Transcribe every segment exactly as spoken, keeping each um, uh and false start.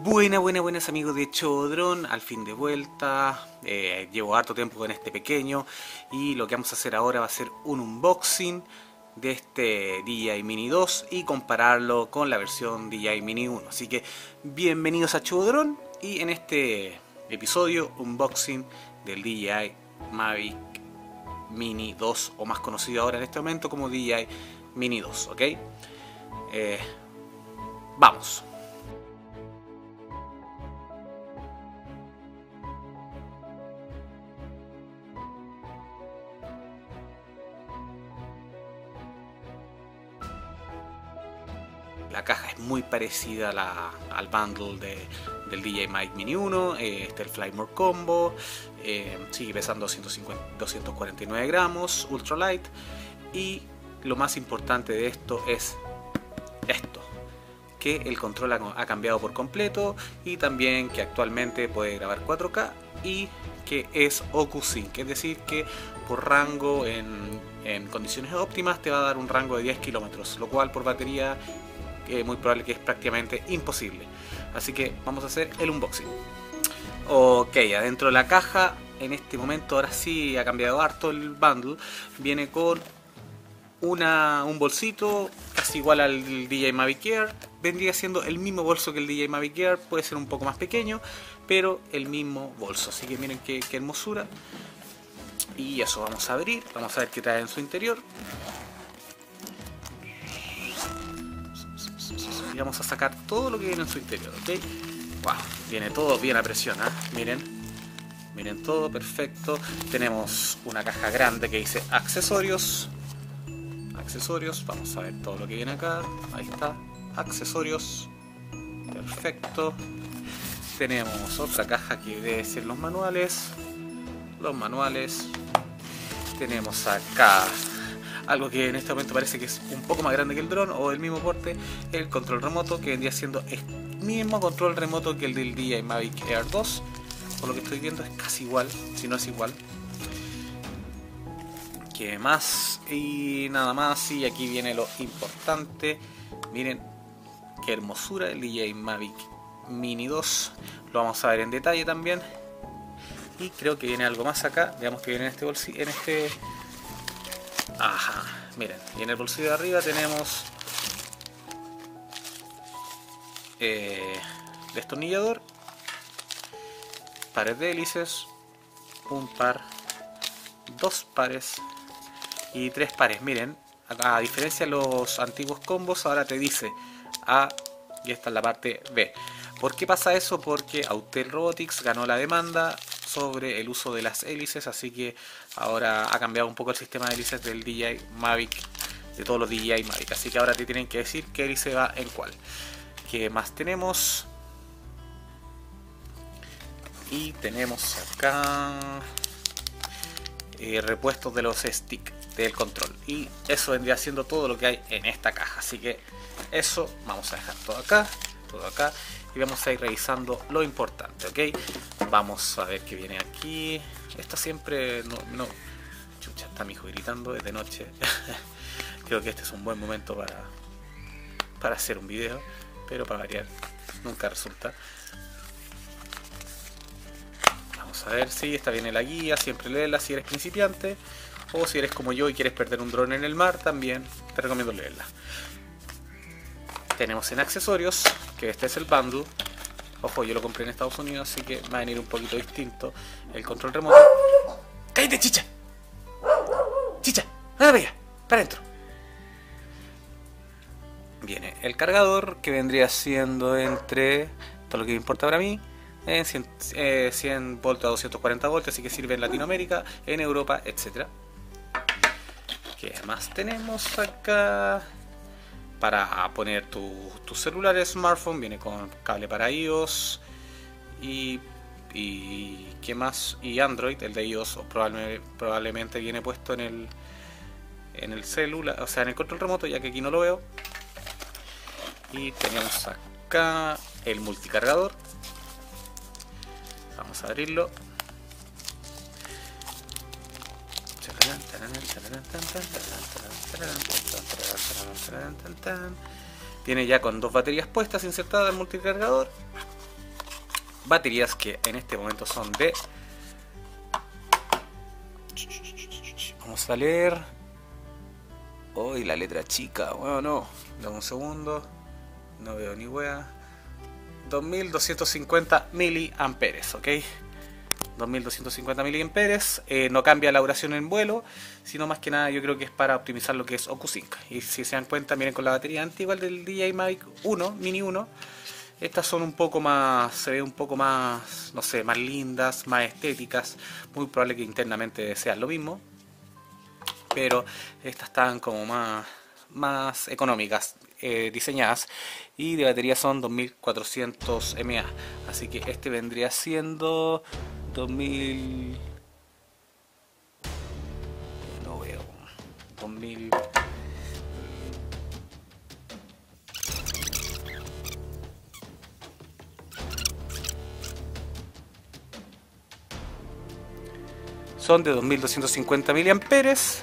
Buena, buena, buenas amigos de Chodron, al fin de vuelta. eh, Llevo harto tiempo con este pequeño y lo que vamos a hacer ahora va a ser un unboxing de este D J I Mini dos y compararlo con la versión D J I Mini uno. Así que bienvenidos a Chodron y en este episodio unboxing del D J I Mavic Mini dos, o más conocido ahora en este momento como D J I Mini dos, ¿ok? Eh, vamos. La caja es muy parecida a la, al bundle de, del D J I Mavic Mini uno. eh, Este es el Flymore Combo. eh, Sigue pesando doscientos cuarenta y nueve gramos, ultralight. Y lo más importante de esto es esto, que el control ha, ha cambiado por completo, y también que actualmente puede grabar cuatro K y que es O Q Sync, es decir que por rango en, en condiciones óptimas te va a dar un rango de diez kilómetros, lo cual por batería que es muy probable que es prácticamente imposible. Así que vamos a hacer el unboxing. Ok, adentro de la caja, en este momento ahora sí ha cambiado harto el bundle. Viene con una, un bolsito casi igual al D J I Mavic Air. Vendría siendo el mismo bolso que el D J I Mavic Air, puede ser un poco más pequeño, pero el mismo bolso. Así que miren qué, qué hermosura. Y eso vamos a abrir, vamos a ver qué trae en su interior. Y vamos a sacar todo lo que viene en su interior, ¿ok? Wow, viene todo bien a presión, ¿eh? Miren, miren todo perfecto. Tenemos una caja grande que dice accesorios. Accesorios, vamos a ver todo lo que viene acá. Ahí está, accesorios. Perfecto. Tenemos otra caja que debe ser los manuales. Los manuales. Tenemos acá algo que en este momento parece que es un poco más grande que el dron, o el mismo porte, el control remoto, que vendría siendo el mismo control remoto que el del D J I Mavic Air dos. Por lo que estoy viendo es casi igual, si no es igual. ¿Qué más? Y nada más, y aquí viene lo importante. Miren qué hermosura el D J I Mavic Mini dos. Lo vamos a ver en detalle también. Y creo que viene algo más acá. Veamos que viene en este bolsillo, en este... Ajá, miren, y en el bolsillo de arriba tenemos eh, destornillador, pares de hélices, un par, dos pares y tres pares. Miren, a, a diferencia de los antiguos combos, ahora te dice A y esta es la parte B. ¿Por qué pasa eso? Porque Autel Robotics ganó la demanda sobre el uso de las hélices, así que ahora ha cambiado un poco el sistema de hélices del D J I Mavic, de todos los D J I Mavic, así que ahora te tienen que decir qué hélice va en cuál. ¿Qué más tenemos? Y tenemos acá eh, repuestos de los sticks del control, y eso vendría siendo todo lo que hay en esta caja. Así que eso vamos a dejar todo acá, todo acá, y vamos a ir revisando lo importante, ¿ok? Vamos a ver qué viene aquí. Esto siempre... No, no. Chucha, está mi hijo gritando desde noche. Creo que este es un buen momento para, para hacer un video, pero para variar nunca resulta. Vamos a ver si sí, esta viene la guía. Siempre léela si eres principiante, o si eres como yo y quieres perder un dron en el mar, también te recomiendo leerla. Tenemos en accesorios, que este es el bundle. Ojo, yo lo compré en Estados Unidos, así que va a venir un poquito distinto. El control remoto. ¡Cállate, chicha! ¡Chicha! ¡Nada, vaya! ¡Para adentro! Viene el cargador, que vendría siendo entre, todo lo que me importa para mí, en cien, eh, cien voltios a doscientos cuarenta voltios, así que sirve en Latinoamérica, en Europa, etcétera. ¿Qué más tenemos acá? Para poner tu, tu celular smartphone, viene con cable para iOS y, y ¿qué más? Y Android. El de iOS o probablemente, probablemente viene puesto en el en el celular, o sea en el control remoto, ya que aquí no lo veo. Y tenemos acá el multicargador. Vamos a abrirlo. Viene ya con dos baterías puestas insertadas al multicargador. baterías que en este momento son de... Vamos a leer... Hoy oh, la letra chica, bueno no, dame un segundo, no veo ni wea. dos mil doscientos cincuenta miliamperes, ok. dos mil doscientos cincuenta miliamperes, eh, no cambia la duración en vuelo, sino más que nada yo creo que es para optimizar lo que es O Q cinco. Y si se dan cuenta, miren con la batería antigua del D J I Mavic uno, Mini uno, estas son un poco más, se ve un poco más, no sé, más lindas, más estéticas, muy probable que internamente sean lo mismo, pero estas están como más, más económicas, eh, diseñadas, y de batería son dos mil cuatrocientos miliamperios hora, así que este vendría siendo dos mil... no veo... dos mil... son de dos mil doscientos cincuenta miliamperes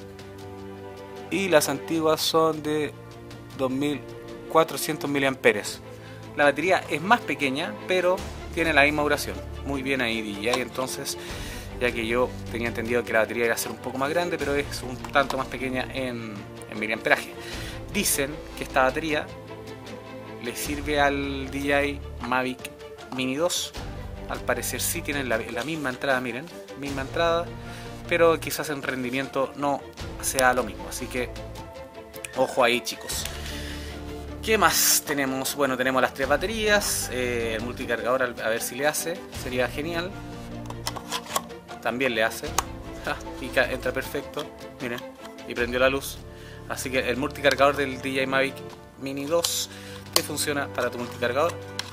y las antiguas son de dos mil cuatrocientos miliamperes. La batería es más pequeña, pero tiene la misma duración. Muy bien ahí D J I, entonces, ya que yo tenía entendido que la batería iba a ser un poco más grande, pero es un tanto más pequeña en, en miliamperaje. Dicen que esta batería le sirve al D J I Mavic Mini dos. Al parecer sí tienen la, la misma entrada, miren, misma entrada, pero quizás en rendimiento no sea lo mismo, así que ojo ahí, chicos. ¿Qué más tenemos? Bueno, tenemos las tres baterías, eh, el multicargador a ver si le hace, sería genial. También le hace, ah, y entra perfecto, miren, y prendió la luz. Así que el multicargador del D J I Mavic Mini dos que funciona para tu multicargador.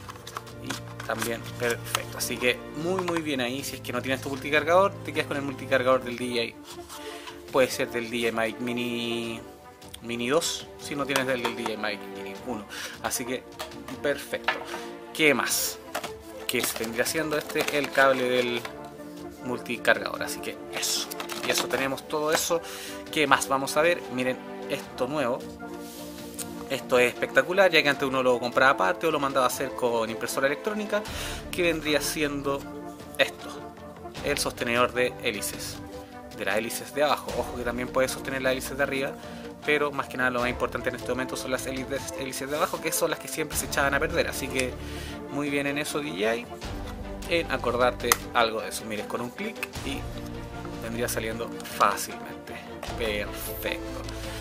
Y también perfecto, así que muy muy bien ahí. Si es que no tienes tu multicargador, te quedas con el multicargador del D J I. Puede ser del D J I Mavic Mini Mini dos, si no tienes del, del D J I Mavic Mini uno. Así que perfecto. ¿Qué más? Que vendría siendo este el cable del multicargador. Así que eso. Y eso tenemos todo eso. ¿Qué más vamos a ver? Miren esto nuevo. Esto es espectacular, ya que antes uno lo compraba aparte o lo mandaba a hacer con impresora electrónica, que vendría siendo esto, el sostenedor de hélices, de las hélices de abajo. Ojo que también puede sostener las hélices de arriba, pero más que nada lo más importante en este momento son las hélices, hélices de abajo, que son las que siempre se echaban a perder. Así que muy bien en eso D J I, en acordarte algo de eso. Mires con un clic y vendría saliendo fácilmente. Perfecto.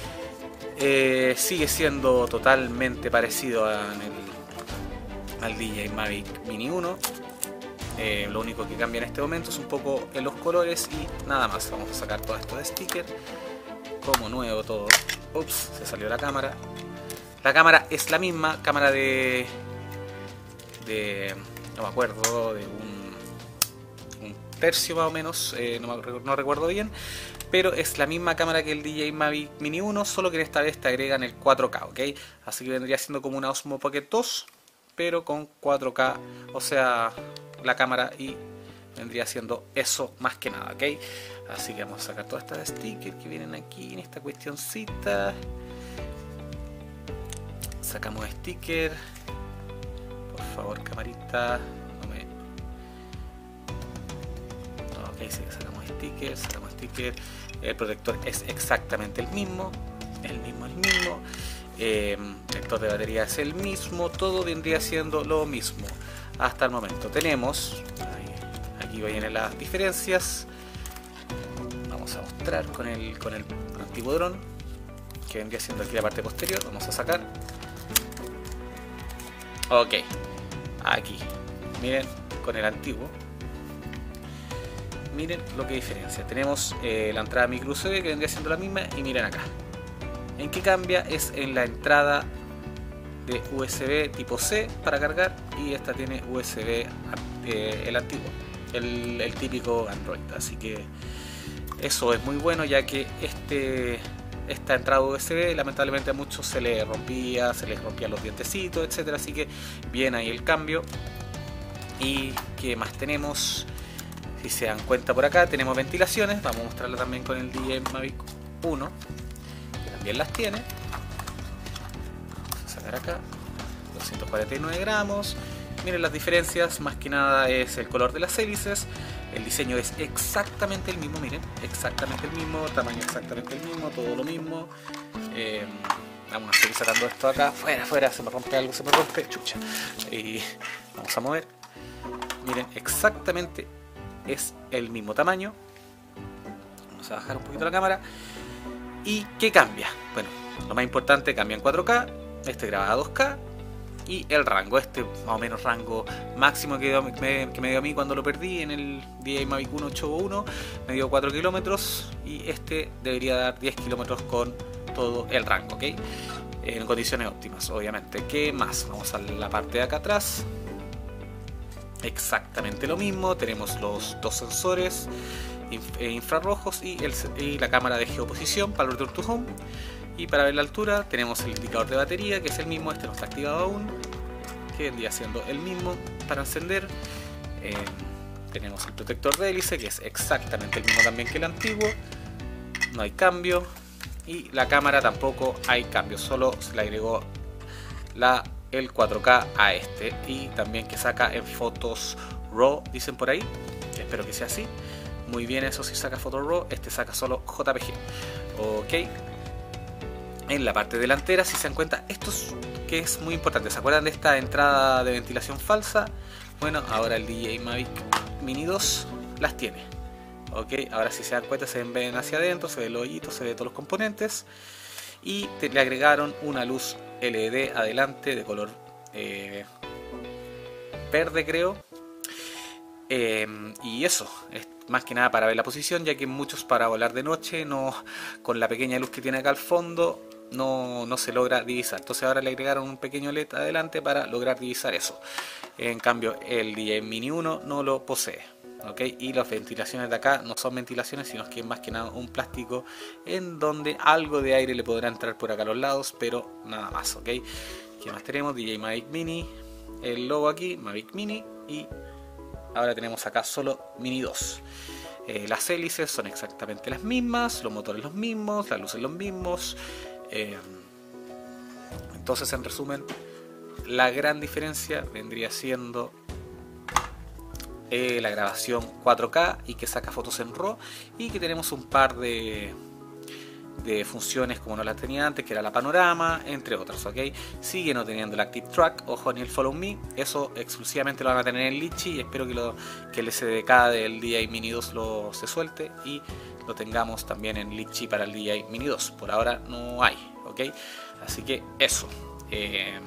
Eh, sigue siendo totalmente parecido a el, al D J I Mavic Mini uno. Eh, lo único que cambia en este momento es un poco en los colores y nada más. Vamos a sacar todo esto de sticker como nuevo todo. Ups, se salió la cámara. La cámara es la misma, cámara de... de no me acuerdo, de un, un tercio más o menos, eh, no, me, no recuerdo bien. Pero es la misma cámara que el D J I Mavic Mini uno, solo que en esta vez te agregan el cuatro K, ¿ok? Así que vendría siendo como una Osmo Pocket dos, pero con cuatro K, o sea, la cámara, y vendría siendo eso más que nada, ¿ok? Así que vamos a sacar todas estas stickers que vienen aquí en esta cuestioncita. Sacamos sticker. Por favor, camarita, no me... Ok, sí, sacamos sticker, sacamos sticker. El protector es exactamente el mismo, el mismo, el mismo. Eh, el lector de batería es el mismo, todo vendría siendo lo mismo hasta el momento. Tenemos, ahí, aquí vienen las diferencias. Vamos a mostrar con el, con el antiguo dron, que vendría siendo aquí la parte posterior. Vamos a sacar. Ok, aquí, miren, con el antiguo. Miren lo que diferencia. Tenemos eh, la entrada micro U S B que vendría siendo la misma, y miren acá. En qué cambia es en la entrada de U S B tipo C para cargar, y esta tiene U S B eh, el antiguo, el, el típico Android. Así que eso es muy bueno, ya que este esta entrada U S B lamentablemente a muchos se les rompía, se les rompían los dientecitos, etcétera. Así que bien ahí el cambio. Y qué más tenemos. Si se dan cuenta, por acá tenemos ventilaciones. Vamos a mostrarla también con el D J I Mavic uno, que también las tiene. Vamos a sacar acá doscientos cuarenta y nueve gramos. miren las diferencias, más que nada es el color de las hélices. El diseño es exactamente el mismo, miren, exactamente el mismo, tamaño exactamente el mismo, todo lo mismo. Eh, vamos a seguir sacando esto acá, fuera, fuera, se me rompe algo, se me rompe, chucha. Y vamos a mover. Miren, exactamente es el mismo tamaño. Vamos a bajar un poquito la cámara. ¿Y qué cambia? Bueno, lo más importante, cambia en cuatro K, este graba a dos K. Y el rango, este más o menos rango máximo que, dio, me, que me dio a mí cuando lo perdí en el D J I Mavic uno ocho uno, me dio cuatro kilómetros y este debería dar diez kilómetros con todo el rango, ¿ok? En condiciones óptimas, obviamente. ¿Qué más? Vamos a la parte de acá atrás. Exactamente lo mismo, tenemos los dos sensores inf infrarrojos y, el, y la cámara de geoposición para el Return to Home. Y para ver la altura tenemos el indicador de batería, que es el mismo, este no está activado aún, que vendría siendo el mismo para encender. Eh, tenemos el protector de hélice, que es exactamente el mismo también que el antiguo, no hay cambio. Y la cámara tampoco hay cambio, solo se le agregó la, el cuatro K a este. Y también que saca en fotos RAW, dicen por ahí, espero que sea así. Muy bien, eso sí saca fotos RAW, este saca solo J P G. Ok. En la parte delantera, si se dan cuenta, esto es, que es muy importante. ¿Se acuerdan de esta entrada de ventilación falsa? Bueno, ahora el D J I Mavic Mini dos las tiene. Ok, ahora si se dan cuenta se ven hacia adentro, se ve el hoyito, se ve todos los componentes. Y te, le agregaron una luz L E D adelante de color eh, verde, creo. Eh, y eso, es más que nada para ver la posición, ya que muchos para volar de noche, no, con la pequeña luz que tiene acá al fondo, no, no se logra divisar. Entonces ahora le agregaron un pequeño L E D adelante para lograr divisar eso. En cambio el D J I Mini uno no lo posee. ¿Okay? Y las ventilaciones de acá no son ventilaciones, sino que es más que nada un plástico en donde algo de aire le podrá entrar por acá a los lados, pero nada más. ¿Okay? ¿Qué más tenemos? D J I Mavic Mini, el logo aquí, Mavic Mini, y ahora tenemos acá solo Mini dos. Eh, las hélices son exactamente las mismas, los motores los mismos, las luces los mismos. Eh, entonces, en resumen, la gran diferencia vendría siendo eh, la grabación cuatro K y que saca fotos en RAW, y que tenemos un par de, de funciones como no las tenía antes, que era la panorama, entre otras. ¿Ok? Sigue no teniendo el Active Track, ojo, ni el Follow Me, eso exclusivamente lo van a tener en Litchi, y espero que, lo, que el S D K del D J I Mini dos lo se suelte y lo tengamos también en Litchi para el D J I Mini dos. Por ahora no hay, ¿ok? Así que eso. Eh,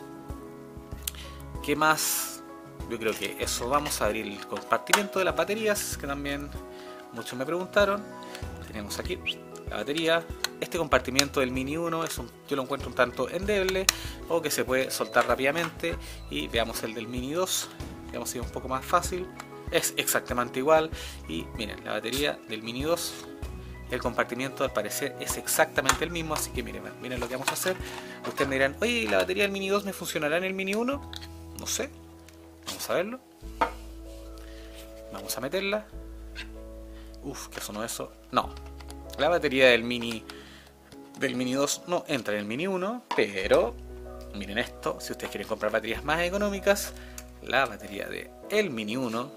¿Qué más? Yo creo que eso. Vamos a abrir el compartimento de las baterías, que también muchos me preguntaron. Tenemos aquí la batería. Este compartimiento del Mini uno es un, yo lo encuentro un tanto endeble, o que se puede soltar rápidamente. Y veamos el del Mini dos. Veamos si es un poco más fácil. Es exactamente igual. Y miren, la batería del Mini dos, el compartimiento al parecer es exactamente el mismo. Así que miren, miren lo que vamos a hacer. Ustedes me dirán, oye, ¿la batería del Mini dos me funcionará en el Mini uno? No sé. Vamos a verlo. Vamos a meterla. Uf, ¿qué sonó eso? No. La batería del Mini del Mini dos no entra en el Mini uno, pero miren esto, si ustedes quieren comprar baterías más económicas, la batería de el Mini uno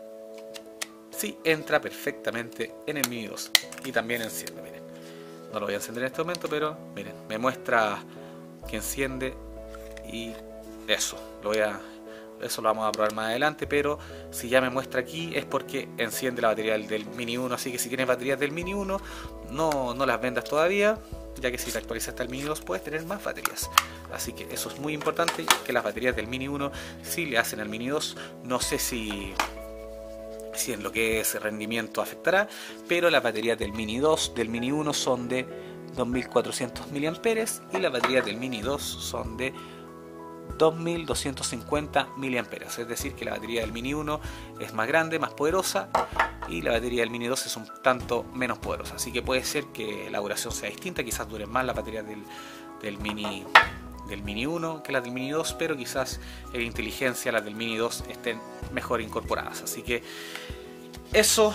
sí entra perfectamente en el Mini dos y también enciende. Miren, no lo voy a encender en este momento, pero miren, me muestra que enciende, y eso lo voy a eso lo vamos a probar más adelante, pero si ya me muestra aquí es porque enciende la batería del, del Mini uno. Así que si tienes baterías del Mini uno, no, no las vendas todavía, ya que si te actualizaste al Mini dos puedes tener más baterías. Así que eso es muy importante, que las baterías del Mini uno sí le hacen al Mini dos. No sé si si en lo que es rendimiento afectará, pero las baterías del Mini dos, del Mini uno son de dos mil cuatrocientos miliamperios hora y las baterías del Mini dos son de dos mil doscientos cincuenta miliamperios hora. Es decir, que la batería del Mini uno es más grande, más poderosa, y la batería del Mini dos es un tanto menos poderosa. Así que puede ser que la duración sea distinta, quizás duren más las baterías del, del Mini del Mini uno que las del Mini dos, pero quizás en inteligencia las del Mini dos estén mejor incorporadas. Así que eso.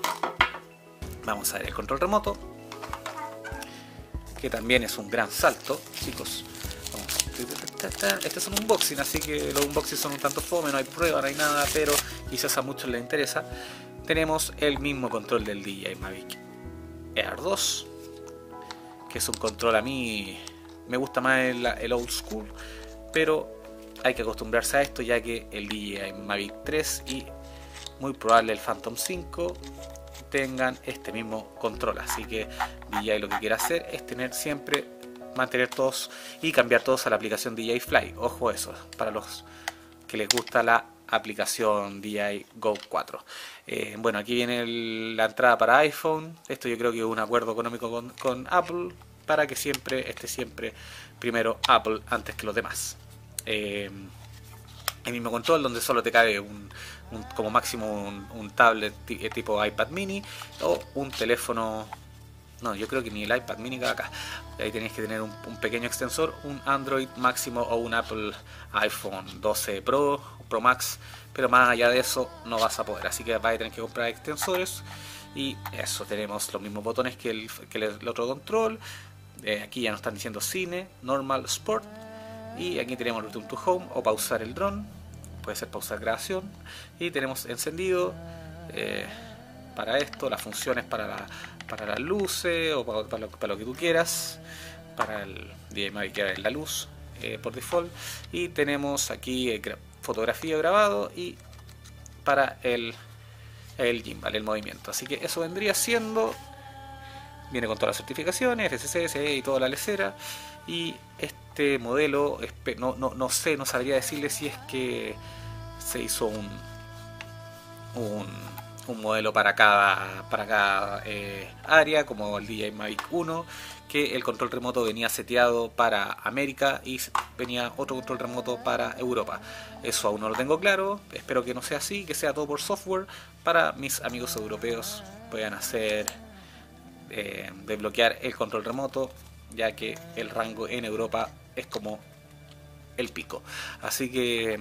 Vamos a ver el control remoto, que también es un gran salto, chicos. Vamos. Este es un unboxing, así que los unboxings son un tanto fome, no hay prueba, no hay nada, pero quizás a muchos les interesa. Tenemos el mismo control del D J I Mavic Air dos, que es un control, a mí me gusta más el, el old school, pero hay que acostumbrarse a esto, ya que el D J I Mavic tres y muy probable el Phantom cinco tengan este mismo control. Así que D J I lo que quiere hacer es tener siempre, mantener todos y cambiar todos a la aplicación D J I Fly. Ojo eso, para los que les gusta la aplicación D J I Go cuatro. Eh, bueno, aquí viene el, la entrada para iPhone. Esto yo creo que es un acuerdo económico con, con Apple, para que siempre esté siempre primero Apple antes que los demás. Eh, el mismo control donde solo te cabe un, un, como máximo un, un tablet tipo iPad mini o un teléfono. No, yo creo que ni el iPad mini cabe acá. Ahí tenéis que tener un, un pequeño extensor, un Android máximo o un Apple iPhone doce Pro, Pro Max, pero más allá de eso no vas a poder. Así que vais a tener que comprar extensores. Y eso, tenemos los mismos botones que el, que el, el otro control. Eh, aquí ya nos están diciendo cine, normal, sport. Y aquí tenemos return to home o pausar el dron. Puede ser pausar grabación. Y tenemos encendido. Eh, para esto, las funciones para, la, para las luces o para, para, lo, para lo que tú quieras. Para el D J I Mavic Air, la luz eh, por default. Y tenemos aquí eh, fotografía grabado y para el, el gimbal, el movimiento. Así que eso vendría siendo. Viene con todas las certificaciones, F C C, S E y toda la lecera. Y este modelo, no, no, no sé, no sabría decirle si es que se hizo un un, un modelo para cada, para cada eh, área, como el D J I Mavic uno, que el control remoto venía seteado para América y venía otro control remoto para Europa. Eso aún no lo tengo claro, espero que no sea así, que sea todo por software, para mis amigos europeos puedan hacer eh, desbloquear el control remoto, ya que el rango en Europa es como el pico. Así que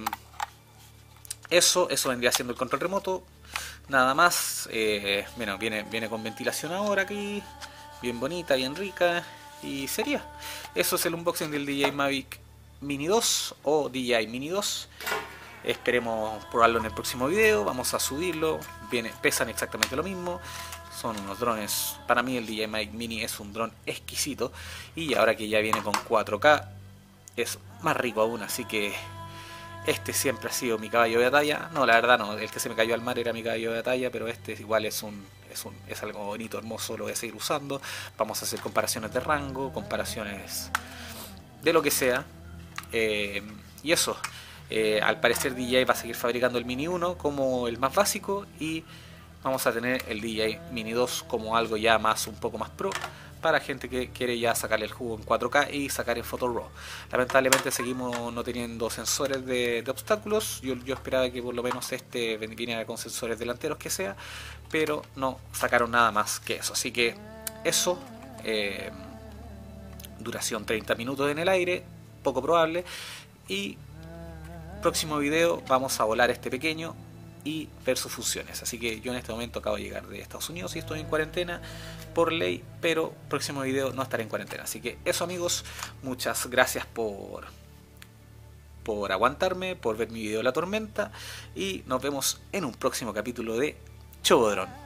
eso, eso vendría siendo el control remoto. Nada más. Eh, bueno, viene, viene con ventilación ahora aquí, bien bonita, bien rica. Y sería. Eso es el unboxing del D J I Mavic Mini dos o D J I Mini dos. Esperemos probarlo en el próximo video. Vamos a subirlo. Viene, pesan exactamente lo mismo. Son unos drones, para mí el D J I Mavic Mini es un dron exquisito. Y ahora que ya viene con cuatro K, es más rico aún. Así que este siempre ha sido mi caballo de batalla. No, la verdad no, el que se me cayó al mar era mi caballo de batalla, pero este igual es un, es un es algo bonito, hermoso, lo voy a seguir usando. Vamos a hacer comparaciones de rango, comparaciones de lo que sea. Eh, y eso, eh, al parecer D J I va a seguir fabricando el Mini uno como el más básico, y vamos a tener el D J I Mini dos como algo ya más, un poco más pro, para gente que quiere ya sacarle el jugo en cuatro K y sacar en Photo RAW. Lamentablemente seguimos no teniendo sensores de, de obstáculos. Yo, yo esperaba que por lo menos este viniera con sensores delanteros que sea, pero no sacaron nada más que eso. Así que eso, eh, duración treinta minutos en el aire, poco probable. Y próximo video vamos a volar este pequeño y ver sus funciones. Así que yo en este momento acabo de llegar de Estados Unidos y estoy en cuarentena por ley, pero próximo video no estaré en cuarentena. Así que eso, amigos, muchas gracias por por aguantarme, por ver mi video de la tormenta, y nos vemos en un próximo capítulo de Chobodrón.